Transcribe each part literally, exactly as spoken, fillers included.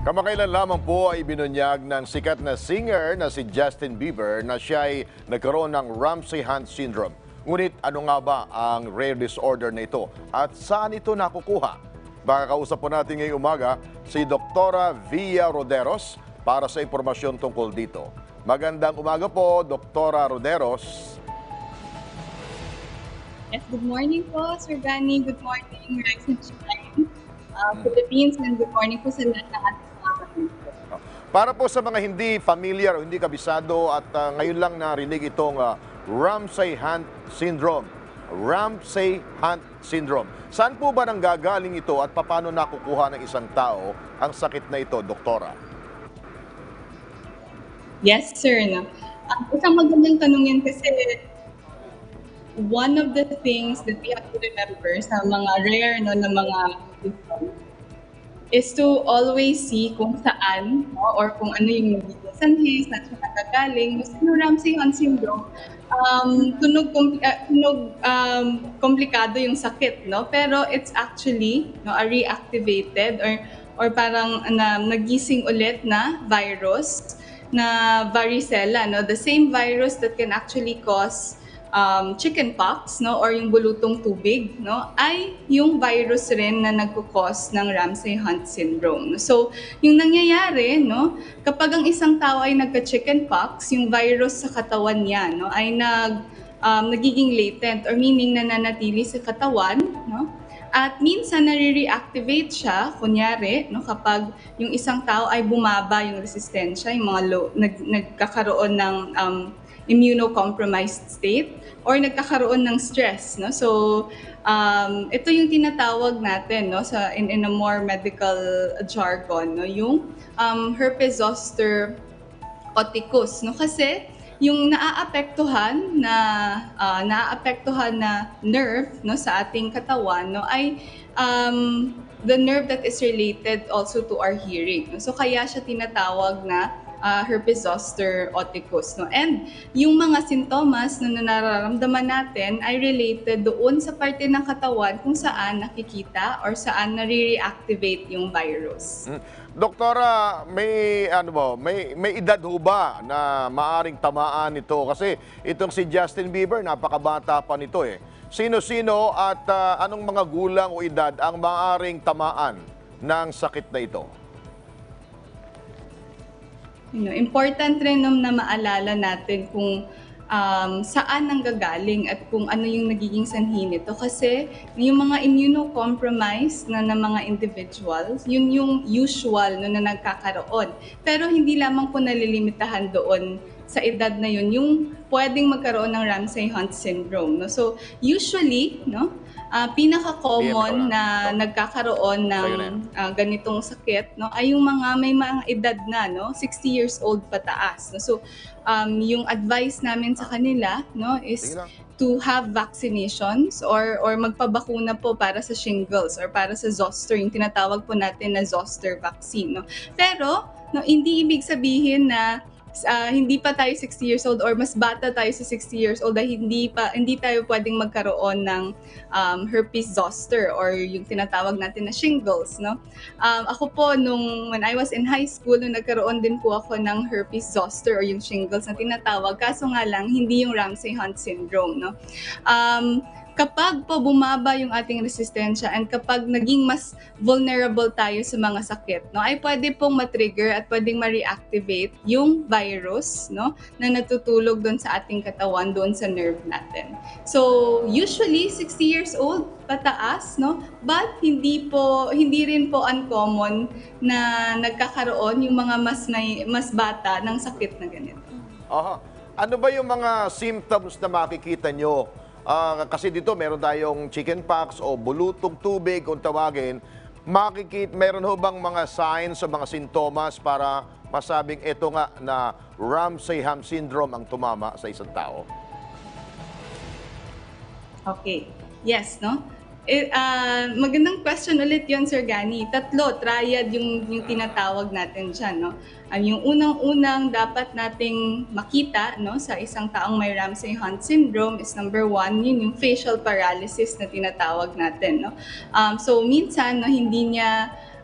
Kamakailan lamang po ay binunyag ng sikat na singer na si Justin Bieber na siya ay nagkaroon ng Ramsay-Hunt syndrome. Ngunit ano nga ba ang rare disorder na ito at saan ito nakukuha? Baka kausap po natin ngayong umaga si Doktora Via Roderos para sa impormasyon tungkol dito. Magandang umaga po, Doktora Roderos. Yes, good morning po, Sir Gani. Good morning, Rex and Shine, uh, Philippines, and good morning po sa lahat ng ating mga kapatid. Para po sa mga hindi familiar o hindi kabisado at uh, ngayon lang narinig itong uh, Ramsay-Hunt syndrome. Ramsay-Hunt syndrome. Saan po ba nanggagaling ito at paano nakukuha ng isang tao ang sakit na ito, Doktora? Yes, sir. No? Um, isang magandang tanong yan kasi one of the things that we have to remember sa mga rare no, na mga is to always see kung saan no, or kung ano yung nagiging sanhi, saan siya nakagaling. Yung Ramsay-Hunt syndrome, um, tunog, kompl- uh, tunog um, komplikado yung sakit, no? Pero it's actually no, a reactivated or or parang na, nagising ulit na virus na varicella, no? The same virus that can actually cause um, chickenpox, no, or yung bulutong tubig, no, ay yung virus rin na nagko-cause ng Ramsay-Hunt syndrome. So, yung nangyayari, no, kapag ang isang tao ay nagka-chickenpox, yung virus sa katawan niya, no, ay nag um, nagiging latent or meaning nananatili sa katawan, no, at minsan nare-reactivate siya, kunyari, no, kapag yung isang tao ay bumaba yung resistensya, yung mga low, nag, nagkakaroon ng um, immunocompromised state or nagkakaroon ng stress, no? So um, ito yung tinatawag natin, no, sa in, in a more medical jargon, no, yung um, herpes zoster oticus, no, kasi yung naaapektuhan na uh, naaapektuhan na nerve, no, sa ating katawan, no, ay um, the nerve that is related also to our hearing, no? So kaya siya tinatawag na uh, herpes zoster oticus, no? And yung mga sintomas na nararamdaman natin ay related doon sa parte ng katawan kung saan nakikita or saan nare-reactivate yung virus. Hmm. Doktora, may ano ba, may may edad ho ba na maaring tamaan ito kasi itong si Justin Bieber napakabata pa nito eh. Sino-sino at uh, anong mga gulang o edad ang maaring tamaan ng sakit na ito? You know, important rin nung na maalala natin kung um, saan nanggagaling at kung ano yung nagiging sanhi nito. Kasi yung mga immunocompromised na, na mga individuals, yun yung usual no, na nagkakaroon. Pero hindi lamang po nalilimitahan doon sa edad na yun, yung pwedeng magkaroon ng Ramsay-Hunt syndrome. No? So usually, no, uh, pinaka-common na nagkakaroon ng uh, ganitong sakit, no, ay yung mga may mga edad na, no, sixty years old pataas. No? So um, yung advice namin sa kanila, no, is to have vaccinations or or magpabakuna po para sa shingles or para sa zoster, yung tinatawag po natin na zoster vaccine. No? Pero no, hindi ibig sabihin na Uh, hindi pa tayo sixty years old or mas bata tayo sa sixty years old dahil hindi pa hindi tayo pwedeng magkaroon ng um, herpes zoster or yung tinatawag natin na shingles, no? Um, ako po nung when I was in high school, nung nagkaroon din po ako ng herpes zoster or yung shingles na tinatawag, kaso nga lang hindi yung Ramsay-Hunt syndrome, no? Um, kapag po bumaba yung ating resistensya and kapag naging mas vulnerable tayo sa mga sakit, no, ay pwede pong matrigger at pwedeng ma-reactivate yung virus, no, na natutulog doon sa ating katawan, doon sa nerve natin. So, usually sixty years old pataas, no, but hindi po hindi rin po uncommon na nagkakaroon yung mga mas may, mas bata ng sakit na ganito. Aha. Ano ba yung mga symptoms na makikita nyo? Uh, kasi dito meron tayong chickenpox o bulutong tubig kung tawagin. Makikita, meron ho bang mga signs o mga sintomas para masabing ito nga na Ramsay-Hunt syndrome ang tumama sa isang tao? Okay. Yes, no? Eh, uh, magandang question ulit yon, Sir Gani. Tatlo, triad yung, yung tinatawag natin dyan, no? Um, yung unang-unang dapat nating makita, no, sa isang taong may Ramsay-Hunt syndrome is number one, yun yung facial paralysis na tinatawag natin, no? Um, so, minsan, no, hindi niya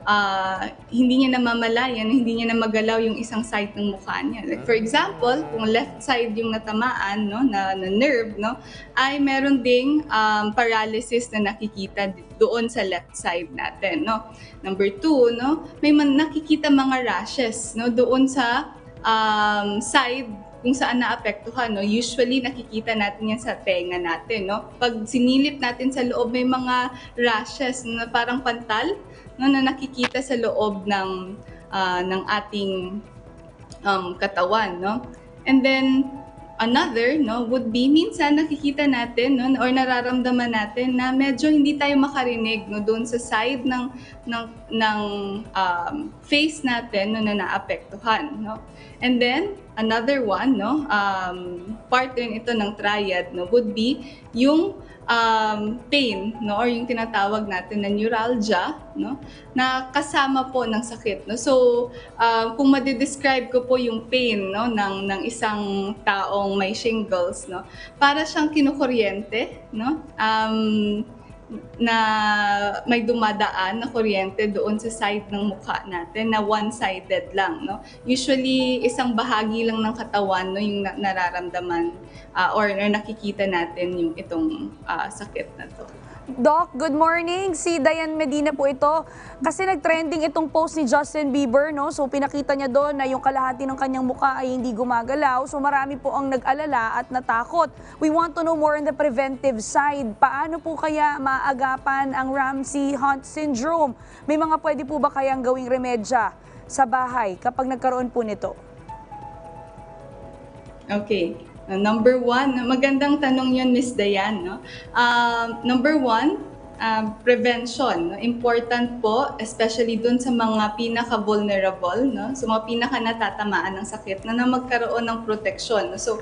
ah, hindi niya namamalayan, hindi niya na magalaw yung isang side ng mukha niya. Like for example, kung left side yung natamaan, no, na, na nerve, no, ay meron ding um, paralysis na nakikita doon sa left side natin, no. Number two, no, may man, nakikita mga rashes, no, doon sa um, side kung saan naapektuhan, no? Usually nakikita natin yan sa tenga natin, no? Pag sinilip natin sa loob, may mga rashes na parang pantal, no, na nakikita sa loob ng ah, ng ating um, katawan, no? And then another, no, would be minsan nakikita natin, no, or nararamdaman natin na medyo hindi tayo makarinig, no, doon sa side ng ng ng um, face natin, no, na naapektuhan, no. And then another one, no, um, part din ito ng triad, no, would be yung um, pain, no, or yung tinatawag natin na neuralgia, no, na kasama po ng sakit, no. So uh, kung ma-describe ko po yung pain, no, ng ng isang taong may shingles, no, para siyang kinukuryente, no, um, na may dumadaan na kuryente doon sa side ng mukha natin na one-sided lang, no. Usually isang bahagi lang ng katawan, no, yung na- nararamdaman ah, or, or nakikita natin yung itong ah, sakit na to. Doc, good morning. Si Diane Medina po ito. Kasi nag-trending itong post ni Justin Bieber, no? So pinakita niya doon na yung kalahati ng kanyang mukha ay hindi gumagalaw. So marami po ang nag-alala at natakot. We want to know more on the preventive side. Paano po kaya maagapan ang Ramsay-Hunt syndrome? May mga pwede po ba kayang gawing remedya sa bahay kapag nagkaroon po nito? Okay. Uh, number one, magandang tanong yun, Miss Dayan. No? Um, number one, um, prevention. No? Important po, especially dun sa mga pinaka-vulnerable, no? So mga pinaka-natatamaan ng sakit na, na magkaroon ng protection. No? So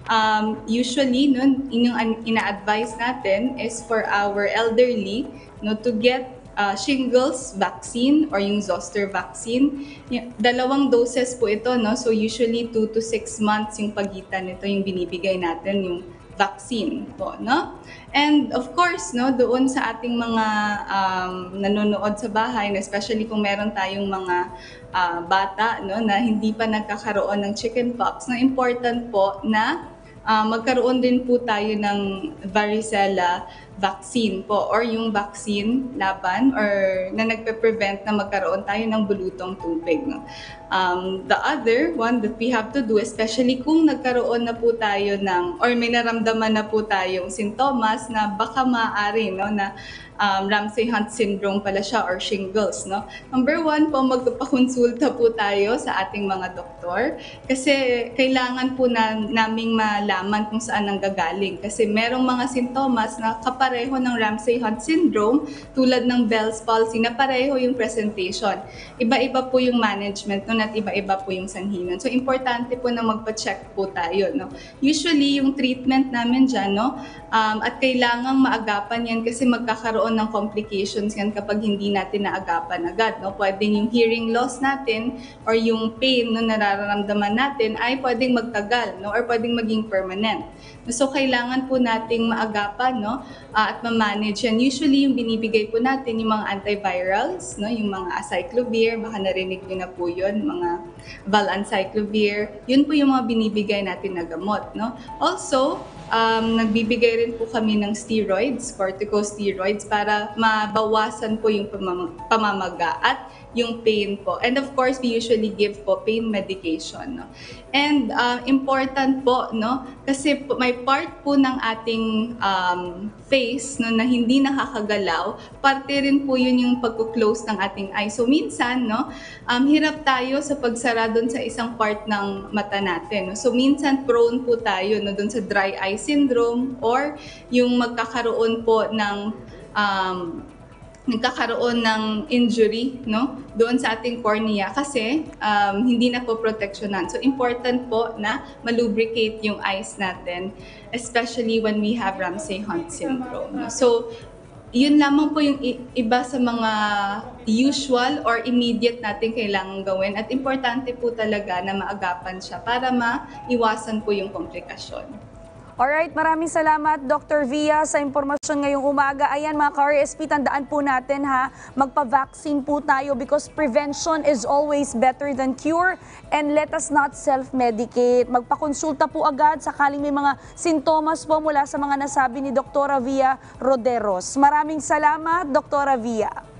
um, usually, no, inyong ina-advise natin is for our elderly, no, to get uh, shingles vaccine or yung zoster vaccine. Y- dalawang doses po ito, no? So usually two to six months yung pagitan nito yung binibigay natin yung vaccine po, no? And of course, no, doon sa ating mga um, nanonood sa bahay, no, especially kung meron tayong mga ah, bata, no, na hindi pa nagkakaroon ng chickenpox, na important po na ah, magkaroon din po tayo ng varicella vaccine po or yung vaccine laban or na nagpe-prevent na magkaroon tayo ng bulutong tubig. No? Um, the other one that we have to do, especially kung nagkaroon na po tayo ng or may naramdaman na po tayong sintomas na baka maaari, no, na um, Ramsay-Hunt syndrome pala siya or shingles. No? Number one po, magpapakonsulta po tayo sa ating mga doktor kasi kailangan po na, naming malaman kung saan nanggagaling kasi merong mga sintomas na kapareho ng Ramsay-Hunt syndrome tulad ng Bell's palsy na pareho yung presentation. Iba-iba po yung management nun at iba-iba po yung sanhi nun. So importante po na magpa-check po tayo. No? Usually yung treatment namin dyan, no, um, at kailangang maagapan yan kasi magkakaroon ng complications yan kapag hindi natin naagapan agad. No? Pwedeng yung hearing loss natin or yung pain na nararamdaman natin ay pwedeng magtagal, no? Or pwedeng maging permanent. So kailangan po nating maagapan, no, uh, at ma-manage yan. Usually yung binibigay po natin yung mga antivirals, no, yung mga acyclovir, baka narinig niyo na po yun, mga valacyclovir. Yun po yung mga binibigay natin na gamot, no. Also, um, nagbibigay rin po kami ng steroids, corticosteroids, para mabawasan po yung pamam- pamamaga at yung pain po. And of course, we usually give po pain medication. No? And uh, important po, no? Kasi po, may part po ng ating um, face, no, na hindi nakakagalaw. Parte rin po yun yung pagko-close ng ating eye. So minsan, no, um, hirap tayo sa pagsara doon sa isang part ng mata natin. No? So minsan prone po tayo, no, doon sa dry eye syndrome or yung magkakaroon po ng um, nagkakaroon ng injury, no, doon sa ating cornea kasi um, hindi na po proteksyonan. So important po na malubricate yung eyes natin, especially when we have Ramsay-Hunt syndrome. No? So yun lamang po yung i- iba sa mga usual or immediate natin kailangan gawin at importante po talaga na maagapan siya para maiwasan po yung komplikasyon. Alright, maraming salamat Doctor Via sa impormasyon ngayong umaga. Ayan mga ka-R S P, tandaan po natin ha, magpa-vaccine po tayo because prevention is always better than cure, and let us not self-medicate. Magpakonsulta po agad sakaling may mga sintomas po mula sa mga nasabi ni Doktora Via Roderos. Maraming salamat, Doktora Via.